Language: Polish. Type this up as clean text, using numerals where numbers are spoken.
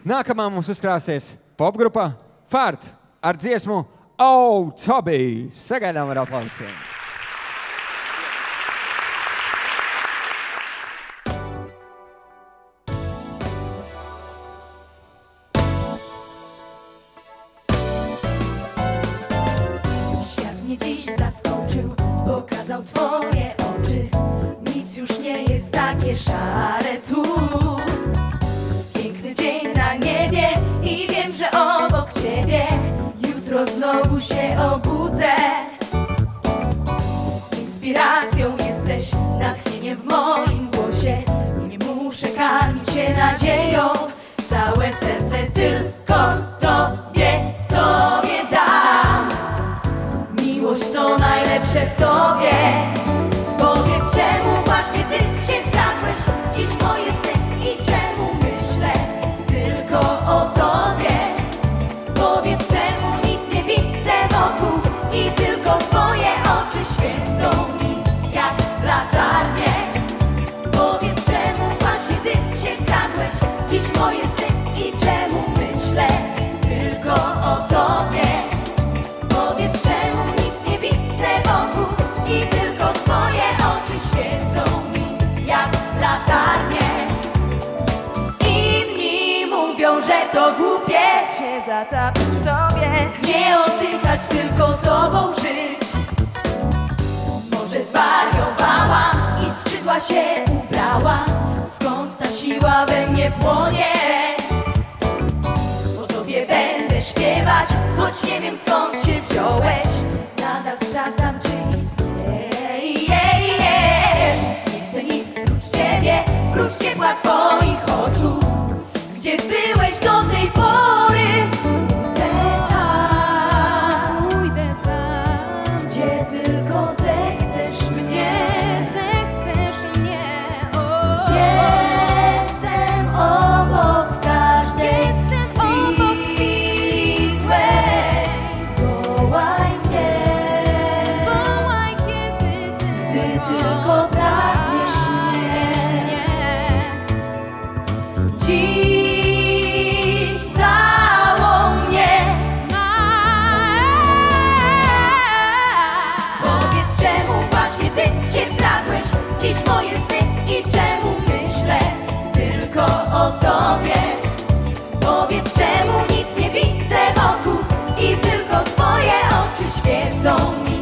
Nākamā mums uzkrāsies popgrupa Fart ar dziesmu Oh, Toby! Sagaidām ar aplausiem! Świat mnie dziś zaskoczył, pokazał twoje oczy. Nic już nie jest takie szare tu. Piękny dzień na niebie i wiem, że obok ciebie jutro znowu się obudzę. Inspiracją jesteś, natchnieniem w moim głosie. Nie muszę karmić się nadzieją, całe serce tylko tobie dam. Miłość to najlepsze w tobie. Powiedz, czemu właśnie ty się wkradłeś dziś w moje sny i czemu myślę tylko o tobie. Powiedz, czemu nic nie widzę wokół i tylko twoje oczy świecą mi jak latarnie. Powiedz, czemu właśnie ty się wkradłeś dziś w moje sny i czemu myślę tylko o tobie. Powiedz, czemu nic nie widzę wokół i tylko twoje oczy świecą mi jak latarnie. Inni mówią, że to głupie się zatapić w tobie, nie oddychać, tylko tobą żyć. Może zwariowałam i w skrzydła się ubrałam. Skąd ta siła we mnie płonie? O tobie będę śpiewać, choć nie wiem, skąd się wziąłeś. Nadal sprawdzam, czy istnieje. Nie chcę nic prócz ciebie, prócz ciepła twoich oczu. Gdzie byłeś do tej pory? Pójdę tam, gdzie tylko zechcesz mnie. Jestem obok w każdej chwili złej. Wołaj mnie, gdy tylko pragniesz mnie. Dziś całą mnie. Powiedz, czemu właśnie ty się wkradłeś dziś w moje sny i czemu myślę tylko o tobie. Powiedz, czemu nic nie widzę wokół i tylko twoje oczy świecą mi